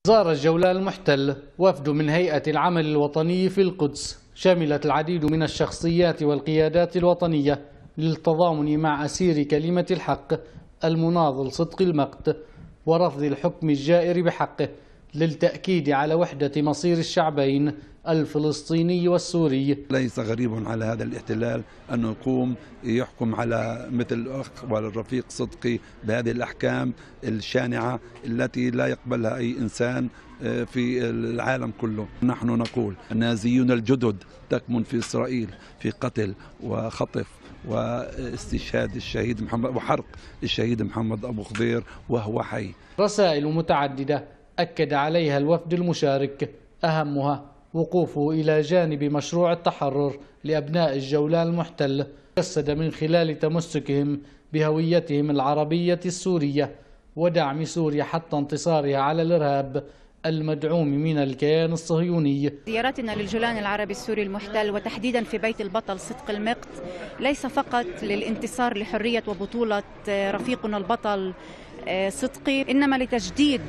زار الجولان المحتل وفد من هيئة العمل الوطني في القدس، شملت العديد من الشخصيات والقيادات الوطنية للتضامن مع أسير كلمة الحق المناضل صدقي المقت ورفض الحكم الجائر بحقه، للتأكيد على وحدة مصير الشعبين الفلسطيني والسوري. ليس غريب على هذا الاحتلال أنه يقوم يحكم على مثل الأخ والرفيق صدقي بهذه الأحكام الشانعة التي لا يقبلها أي إنسان في العالم كله. نحن نقول النازيون الجدد تكمن في إسرائيل في قتل وخطف واستشهاد الشهيد محمد وحرق الشهيد محمد أبو خضير وهو حي. رسائل متعددة أكد عليها الوفد المشارك، أهمها وقوفه إلى جانب مشروع التحرر لأبناء الجولان المحتل، جسد من خلال تمسكهم بهويتهم العربية السورية ودعم سوريا حتى انتصارها على الإرهاب المدعوم من الكيان الصهيوني. زيارتنا للجولان العربي السوري المحتل وتحديدا في بيت البطل صدق المقت ليس فقط للانتصار لحرية وبطولة رفيقنا البطل صدقي، إنما لتجديد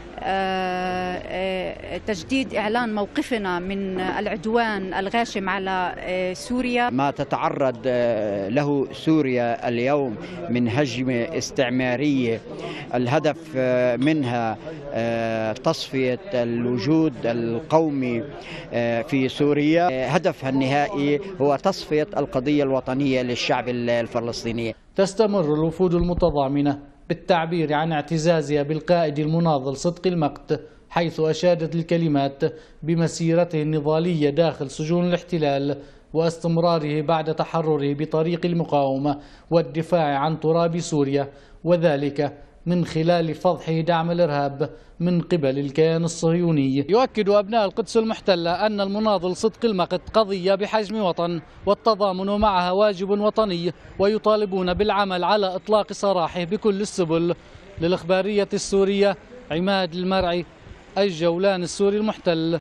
إعلان موقفنا من العدوان الغاشم على سوريا. ما تتعرض له سوريا اليوم من هجمة استعمارية الهدف منها تصفية الوجود القومي في سوريا، هدفها النهائي هو تصفية القضية الوطنية للشعب الفلسطيني. تستمر الوفود المتضامنة بالتعبير عن اعتزازها بالقائد المناضل صدقي المقت، حيث أشادت الكلمات بمسيرته النضالية داخل سجون الاحتلال واستمراره بعد تحرره بطريق المقاومة والدفاع عن تراب سوريا، وذلك من خلال فضحه دعم الإرهاب من قبل الكيان الصهيوني. يؤكد أبناء القدس المحتلة أن المناضل صدقي المقت قضية بحجم وطن، والتضامن معها واجب وطني، ويطالبون بالعمل على إطلاق سراحه بكل السبل. للإخبارية السورية، عماد المرعي، الجولان السوري المحتل.